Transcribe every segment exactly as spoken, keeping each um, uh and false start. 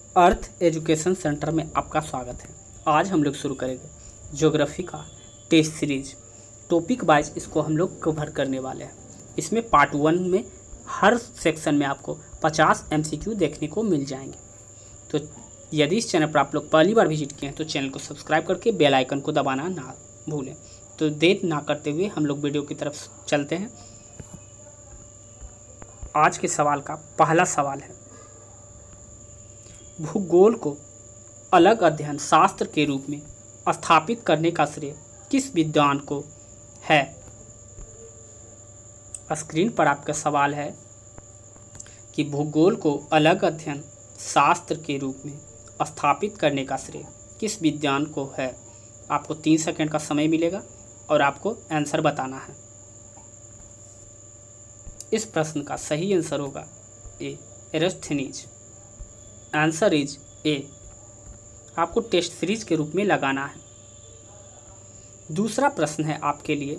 अर्थ education centre में आपका स्वागत है। आज हम लोग शुरू करेंगे ज्योग्राफी का टेस्ट सीरीज। टॉपिक वाइज इसको हम लोग कवर करने वाले हैं। इसमें पार्ट वन में हर सेक्शन में आपको पचास एमसीक्यू देखने को मिल जाएंगे। तो यदि इस चैनल पर आप लोग पहली बार विजिट किए हैं तो चैनल को सब्सक्राइब करके बेल आइकन को दबाना ना भूलें। तो देर ना करते हुए हम लोग वीडियो की तरफ चलते हैं। आज के सवाल का पहला सवाल है, भूगोल को अलग अध्ययन शास्त्र के रूप में स्थापित करने का श्रेय किस विद्वान को है। स्क्रीन पर आपका सवाल है कि भूगोल को अलग अध्ययन शास्त्र के रूप में स्थापित करने का श्रेय किस विद्वान को है। आपको तीन सेकंड का समय मिलेगा और आपको आंसर बताना है। इस प्रश्न का सही आंसर होगा ए, एरिस्थनीज। आंसर इज ए। आपको टेस्ट सीरीज के रूप में लगाना है। दूसरा प्रश्न है आपके लिए,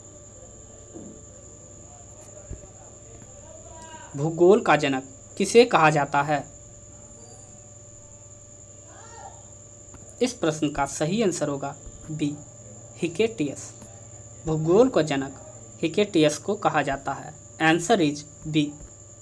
भूगोल का जनक किसे कहा जाता है। इस प्रश्न का सही आंसर होगा बी, हिकेटियस। भूगोल का जनक हिकेटियस को कहा जाता है। Answer is B.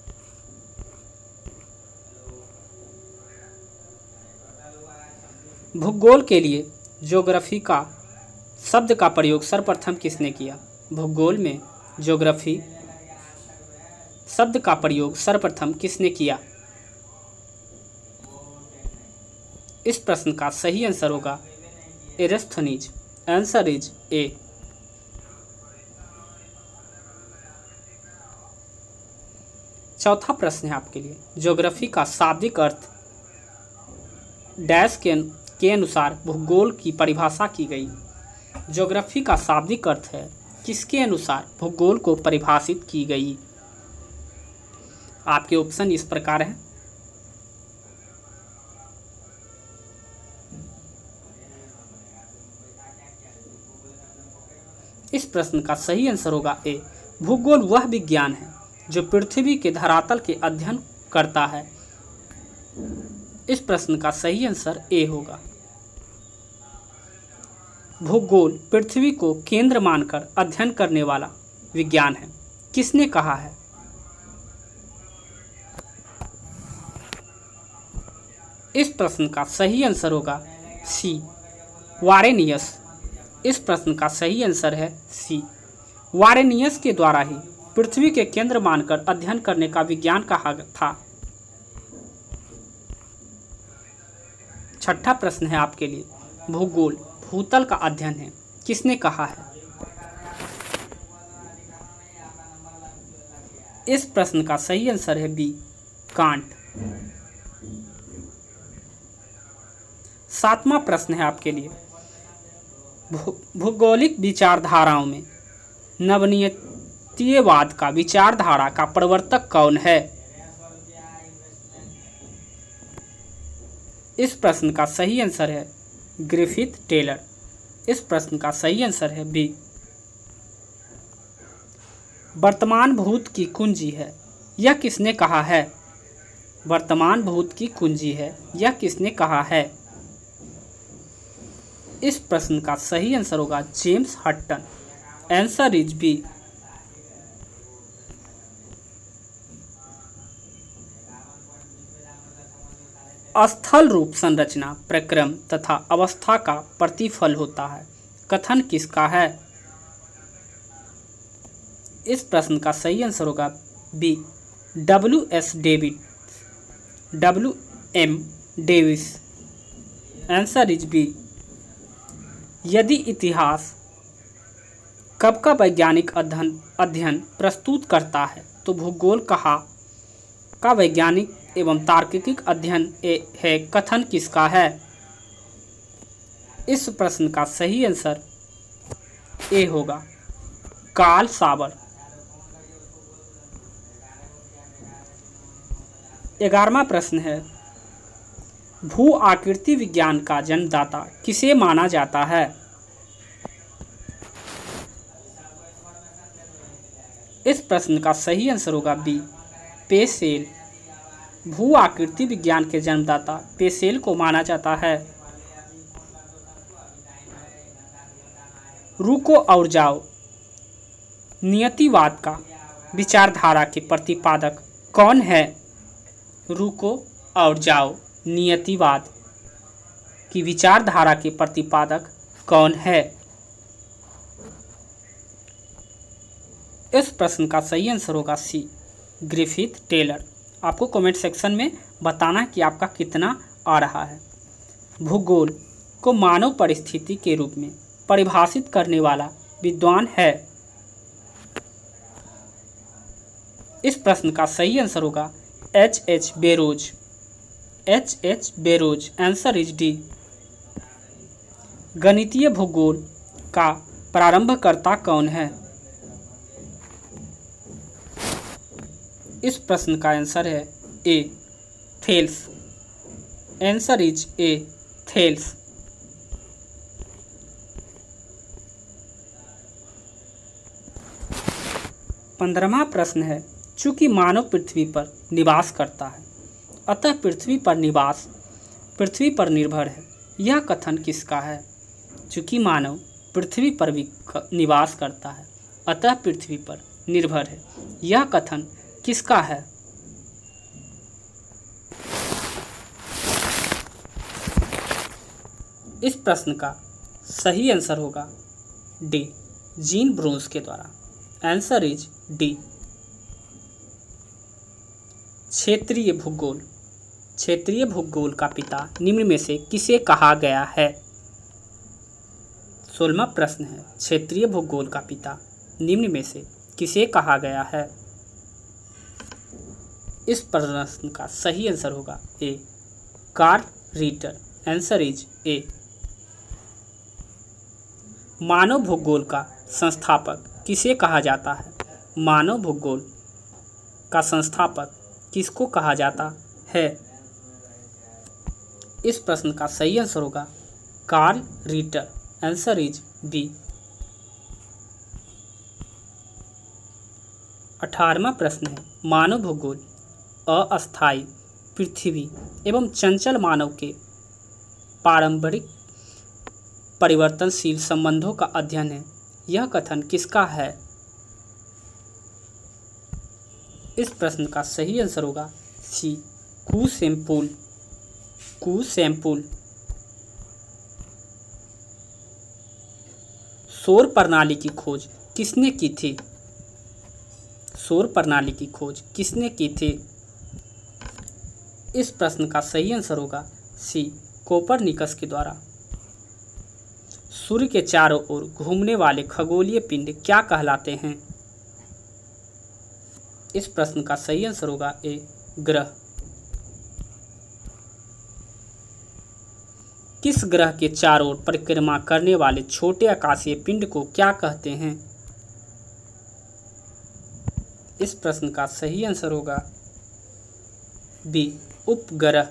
भूगोल के लिए ज्योग्राफी का शब्द का प्रयोग सर्वप्रथम किसने किया। भूगोल में ज्योग्राफी शब्द का प्रयोग सर्वप्रथम किसने किया। इस प्रश्न का सही आंसर होगा एरिस्थनीज। आंसर इज ए। चौथा प्रश्न है आपके लिए, ज्योग्राफी का शाब्दिक अर्थ डैश के के अनुसार भूगोल की परिभाषा की गई। ज्योग्राफी का शाब्दिक अर्थ है किसके अनुसार भूगोल को परिभाषित की गई। आपके ऑप्शन इस प्रकार हैं। इस प्रश्न का सही आंसर होगा ए। भूगोल वह विज्ञान है जो पृथ्वी के धरातल के अध्ययन करता है। इस प्रश्न का सही आंसर ए होगा। भूगोल पृथ्वी को केंद्र मानकर अध्ययन करने वाला विज्ञान है। किसने कहा है। इस प्रश्न का सही आंसर होगा सी, वारेनियस। इस प्रश्न का सही आंसर है सी। वारेनियस के द्वारा ही पृथ्वी के केंद्र मानकर अध्ययन करने का विज्ञान कहा था। छठा प्रश्न है आपके लिए, भूगोल भूतल का अध्ययन है। किसने कहा है। इस प्रश्न का सही आंसर है बी, कांट। सातवां प्रश्न है आपके लिए, भौगोलिक विचारधाराओं में नवनीतिवाद का विचारधारा का प्रवर्तक कौन है। इस प्रश्न का सही आंसर है ग्रिफिथ टेलर। इस प्रश्न का सही आंसर है बी। वर्तमान भूत की कुंजी है, यह किसने कहा है। वर्तमान भूत की कुंजी है, यह किसने कहा है। इस प्रश्न का सही आंसर होगा James Hutton. Answer is B. स्थल रूप संरचना प्रक्रम तथा अवस्था का प्रतिफल होता है। कथन किसका है। इस प्रश्न का सही आंसर होगा B, W S David W M Davis. Answer is B. यदि इतिहास कब का वैज्ञानिक अध्ययन अध्ययन प्रस्तुत करता है तो भूगोल कहा का वैज्ञानिक एवं तार्किक अध्ययन है। कथन किसका है। इस प्रश्न का सही आंसर ए होगा, कार्ल सावर। ग्यारहवां प्रश्न है, भू आकृति विज्ञान का जन्मदाता किसे माना जाता है। इस प्रश्न का सही आंसर होगा बी, पेसेल। भू आकृति विज्ञान के जन्मदाता पेसेल को माना जाता है। रुको और जाओ नियतिवाद का विचारधारा के प्रतिपादक कौन है? रुको और जाओ नियतिवाद की विचारधारा के प्रतिपादक कौन है? इस प्रश्न का सही आंसर होगा सी, ग्रिफिथ टेलर। आपको कमेंट सेक्शन में बताना कि आपका कितना आ रहा है। भूगोल को मानव परिस्थिति के रूप में परिभाषित करने वाला विद्वान है। इस प्रश्न का सही आंसर होगा H H Barrows. H H Barrows. Answer is D. गणितीय भूगोल का प्रारंभकर्ता कौन है? इस प्रश्न का आंसर है A, Thales. Answer is A, Thales. पंद्रहवां प्रश्न है, चूंकि मानव पृथ्वी पर निवास करता है अतः पृथ्वी पर निवास पृथ्वी पर निर्भर है। यह कथन किसका है? चूंकि मानव पृथ्वी पर भी निवास करता है अतः पृथ्वी पर निर्भर है। यह कथन किसका है? इस प्रश्न का सही आंसर होगा डी, जीन ब्रोन्स के द्वारा। Answer is D. क्षेत्रीय भूगोल। क्षेत्रीय भूगोल का पिता निम्न में से किसे कहा गया है? सोलहवां प्रश्न है, क्षेत्रीय भूगोल का पिता निम्न में से किसे कहा गया है? इस प्रश्न का सही आंसर होगा A, Carl Ritter. Answer is A. मानव भूगोल का संस्थापक किसे कहा जाता है? मानव भूगोल का संस्थापक किसको कहा जाता है? इस प्रश्न का सही आंसर होगा Carl Ritter. Answer is B. अठारहवां प्रश्न है, मानव भूगोल अस्थायी पृथ्वी एवं चंचल मानव के पारंपरिक परिवर्तनशील संबंधों का अध्ययन है। यह कथन किसका है? इस प्रश्न का सही आंसर होगा सी, कूसेम्पुल। कूसेम्पुल। सौर प्रणाली की खोज किसने की थी? सौर प्रणाली की खोज किसने की थी? इस प्रश्न का सही आंसर होगा सी, कोपरनिकस के द्वारा। सूर्य के चारों ओर घूमने वाले खगोलीय पिंड क्या कहलाते हैं? इस प्रश्न का सही आंसर होगा ए, ग्रह। किस ग्रह के चारों ओर परिक्रमा करने वाले छोटे आकाशीय पिंड को क्या कहते हैं? इस प्रश्न का सही आंसर होगा बी, उपग्रह।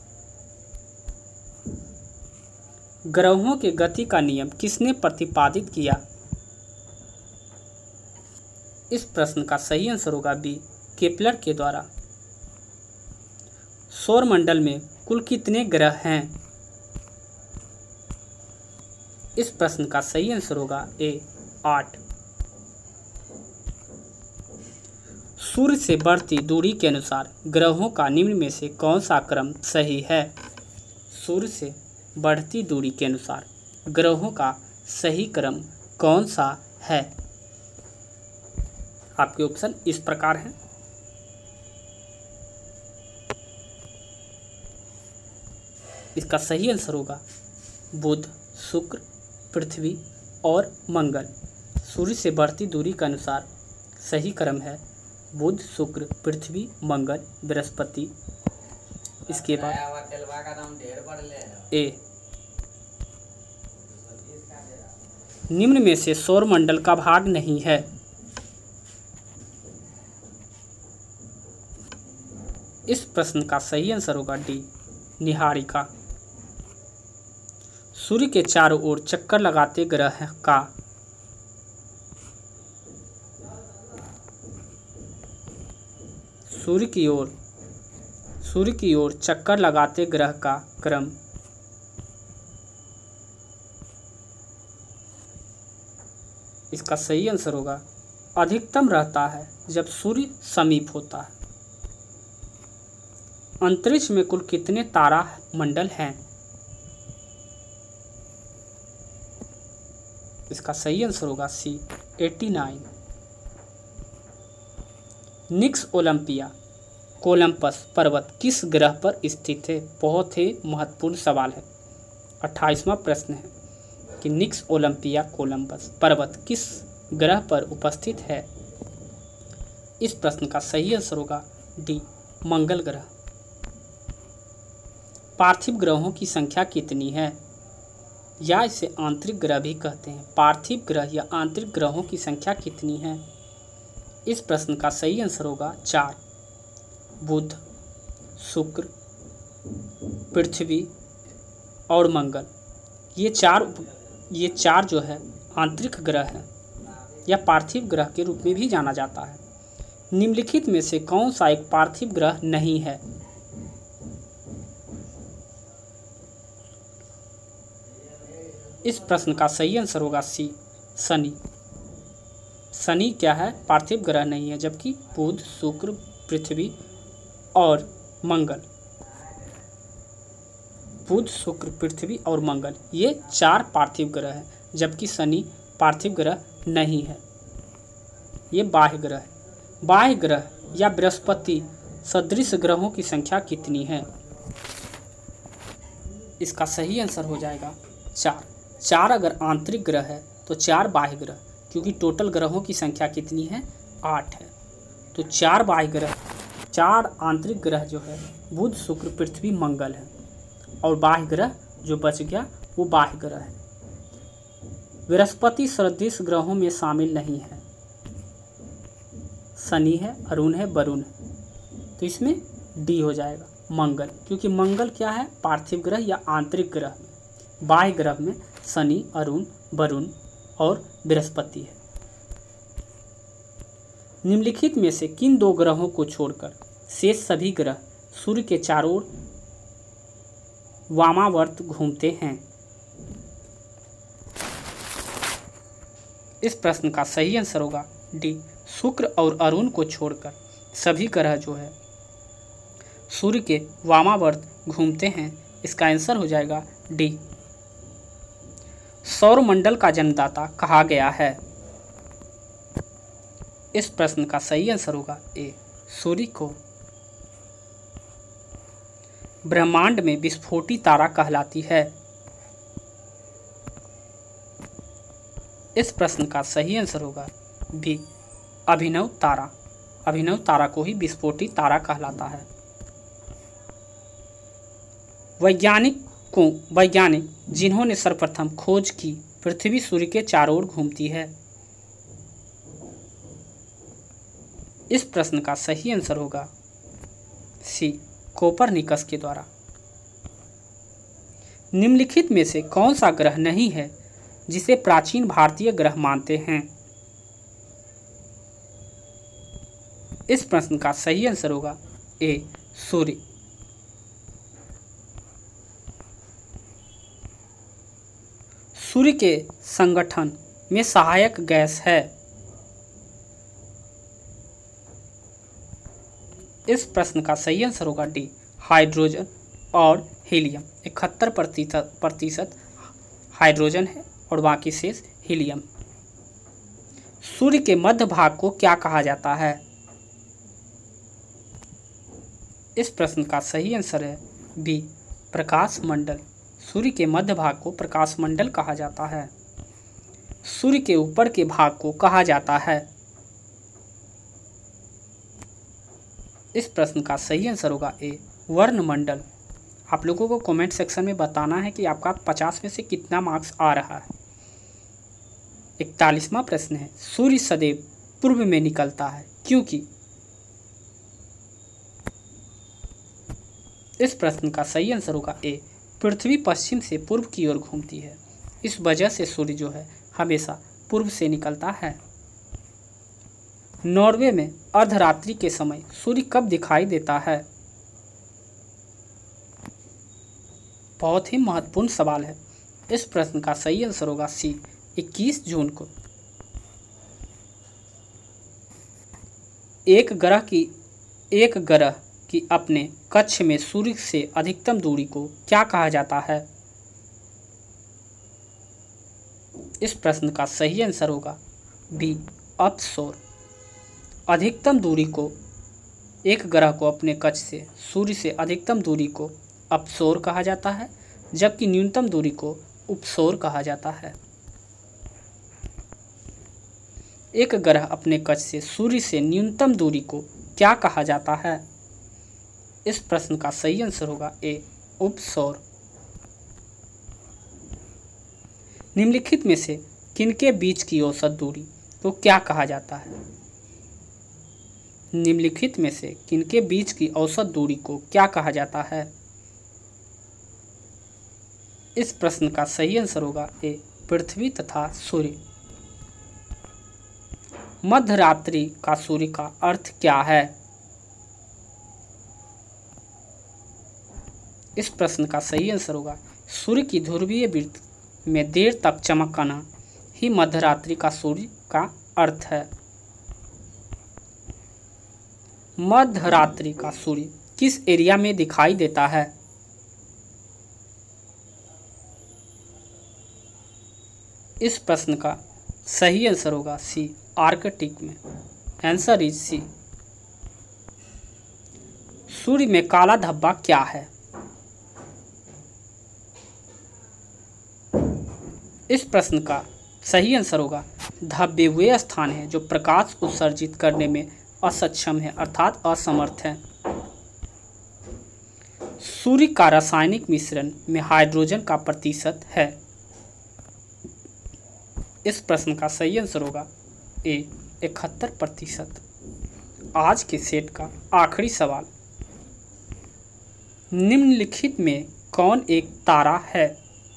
ग्रहों के गति का नियम किसने प्रतिपादित किया? इस प्रश्न का सही आंसर होगा बी, केपलर के द्वारा। सौरमंडल में कुल कितने ग्रह हैं? इस प्रश्न का सही आंसर होगा ए, आठ। सूर्य से बढ़ती दूरी के अनुसार ग्रहों का निम्न में से कौन सा क्रम सही है? सूर्य से बढ़ती दूरी के अनुसार ग्रहों का सही क्रम कौन सा है? आपके ऑप्शन इस प्रकार हैं। इसका सही आंसर होगा बुध, शुक्र, पृथ्वी और मंगल। सूर्य से बढ़ती दूरी के अनुसार सही क्रम है बुध, शुक्र, पृथ्वी, मंगल, बृहस्पति। इसके बाद ए, निम्न में से सौरमंडल का भाग नहीं है। इस प्रश्न का सही आंसर होगा डी, निहारिका। सूर्य के चारों ओर चक्कर लगाते ग्रह का सूर्य की ओर सूर्य की ओर चक्कर लगाते ग्रह का क्रम। इसका सही आंसर होगा अधिकतम रहता है जब सूर्य समीप होता है। अंतरिक्ष में कुल कितने तारा मंडल हैं? इसका सही आंसर होगा सी नवासी। निक्स ओलंपिया कोलंबस पर्वत किस ग्रह पर स्थित है? बहुत ही महत्वपूर्ण सवाल है। अट्ठाईसवां प्रश्न है कि निक्स ओलंपिया कोलंबस पर्वत किस ग्रह पर उपस्थित है? इस प्रश्न का सही आंसर होगा डी मंगल ग्रह। पार्थिव ग्रहों की संख्या कितनी है? या इसे आंतरिक ग्रह भी कहते हैं। पार्थिव ग्रह या आंतरिक ग्रहों की संख्या कितनी है? इस प्रश्न का सही आंसर होगा चार। बुध, शुक्र, पृथ्वी और मंगल, ये चार ये चार जो है आंतरिक ग्रह हैं या पार्थिव ग्रह के रूप में भी जाना जाता है। निम्नलिखित में से कौन सा एक पार्थिव ग्रह नहीं है? इस प्रश्न का सही आंसर होगा सी शनि। शनि क्या है? पार्थिव ग्रह नहीं है, जबकि बुध, शुक्र, पृथ्वी और मंगल, बुध, शुक्र, पृथ्वी और मंगल ये चार पार्थिव ग्रह हैं, जबकि शनि पार्थिव ग्रह नहीं है, ये बाह्य ग्रह है। बाह्य ग्रह या बृहस्पति सदृश ग्रहों की संख्या कितनी है? इसका सही आंसर हो जाएगा चार। चार अगर आंतरिक ग्रह है तो चार बाह्य ग्रह, क्योंकि टोटल ग्रहों की संख्या कितनी है? आठ है। तो चार बाह्य ग्रह, चार आंतरिक ग्रह जो है बुध, शुक्र, पृथ्वी, मंगल है, और बाह्य ग्रह जो बच गया वो बाह्य ग्रह है। बृहस्पति सदृश ग्रहों में शामिल नहीं है। शनि है, अरुण है, वरुण है, तो इसमें डी हो जाएगा मंगल, क्योंकि मंगल क्या है? पार्थिव ग्रह या आंतरिक ग्रह में। बाह्य ग्रह में शनि, अरुण, वरुण और बृहस्पति है। निम्नलिखित में से किन दो ग्रहों को छोड़कर शेष सभी ग्रह सूर्य के चारों ओर वामावर्त घूमते हैं? इस प्रश्न का सही आंसर होगा डी शुक्र और अरुण को छोड़कर सभी ग्रह जो है सूर्य के वामावर्त घूमते हैं। इसका आंसर हो जाएगा डी। सौरमंडल का जन्मदाता कहा गया है? इस प्रश्न का सही आंसर होगा ए सूर्य को। ब्रह्मांड में विस्फोटी तारा कहलाती है? इस प्रश्न का सही आंसर होगा बी अभिनव तारा। अभिनव तारा को ही विस्फोटी तारा कहलाता है। वैज्ञानिक को वैज्ञानिक जिन्होंने सर्वप्रथम खोज की पृथ्वी सूर्य के चारों ओर घूमती है? इस प्रश्न का सही आंसर होगा सी कोपरनिकस के द्वारा। निम्नलिखित में से कौन सा ग्रह नहीं है जिसे प्राचीन भारतीय ग्रह मानते हैं? इस प्रश्न का सही आंसर होगा ए सूर्य। सूर्य के संगठन में सहायक गैस है? इस प्रश्न का सही आंसर होगा डी हाइड्रोजन और हीलियम। इकहत्तर प्रतिशत प्रतिशत हाइड्रोजन है और बाकी शेष हीलियम। सूर्य के मध्य भाग को क्या कहा जाता है? इस प्रश्न का सही आंसर है बी प्रकाश मंडल। सूर्य के मध्य भाग को प्रकाश मंडल कहा जाता है। सूर्य के ऊपर के भाग को कहा जाता है? इस प्रश्न का सही आंसर होगा ए वर्णमंडल। आप लोगों को कमेंट सेक्शन में बताना है कि आपका पचास में से कितना मार्क्स आ रहा है। इकतालीसवां प्रश्न है सूर्य सदैव पूर्व में निकलता है क्योंकि? इस प्रश्न का सही आंसर होगा ए पृथ्वी पश्चिम से पूर्व की ओर घूमती है। इस वजह से सूर्य जो है हमेशा पूर्व से निकलता है। नॉर्वे में अर्धरात्रि के समय सूर्य कब दिखाई देता है? बहुत ही महत्वपूर्ण सवाल है। इस प्रश्न का सही आंसर होगा सी, इक्कीस जून को। एक ग्रह की एक ग्रह की अपने कक्ष में सूर्य से अधिकतम दूरी को क्या कहा जाता है? इस प्रश्न का सही आंसर होगा बी, अपसौर। अधिकतम दूरी को एक ग्रह को अपने कक्ष से सूर्य से अधिकतम दूरी को अपसौर कहा जाता है, जबकि न्यूनतम दूरी को उपसौर कहा जाता है। एक ग्रह अपने कक्ष से सूर्य से न्यूनतम दूरी को क्या कहा जाता है? इस प्रश्न का सही आंसर होगा ए, उपसौर। निम्नलिखित में से किनके बीच की औसत दूरी को क्या कहा जाता है? निम्नलिखित में से किनके बीच की औसत दूरी को क्या कहा जाता है? इस प्रश्न का सही आंसर होगा ए, पृथ्वी तथा सूर्य। मध्यरात्रि का सूर्य का अर्थ क्या है? इस प्रश्न का सही आंसर होगा सूर्य की ध्रुवीय वृत्त में देर तक चमकना ही मध्यरात्रि का सूर्य का अर्थ है। मध्यरात्रि का सूर्य किस एरिया में दिखाई देता है? इस प्रश्न का सही आंसर होगा सी, आर्कटिक में। Answer is C. सूर्य में काला धब्बा क्या है? इस प्रश्न का सही आंसर होगा धब्बे वे स्थान हैं जो प्रकाश उत्सर्जित करने में असक्षम है, अर्थात असमर्थ है। सूर्य का रासायनिक मिश्रण में हाइड्रोजन का प्रतिशत है। इस प्रश्न का सही आंसर होगा ए, इकहत्तर प्रतिशत। आज के सेट का आखिरी सवाल, निम्नलिखित में कौन एक तारा है?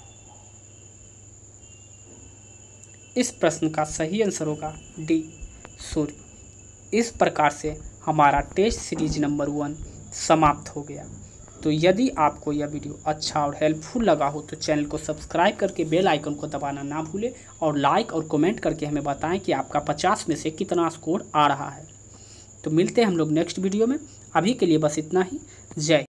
इस प्रश्न का सही आंसर होगा डी, सूर्य। इस प्रकार से हमारा टेस्ट सीरीज नंबर वन समाप्त हो गया। तो यदि आपको यह वीडियो अच्छा और हेल्पफुल लगा हो तो चैनल को सब्सक्राइब करके बेल आइकन को दबाना ना भूलें और लाइक और कमेंट करके हमें बताएं कि आपका पचास में से कितना स्कोर आ रहा है। तो मिलते हैं हम लोग नेक्स्ट वीडियो में। अभी के लिए बस इतना ही। जय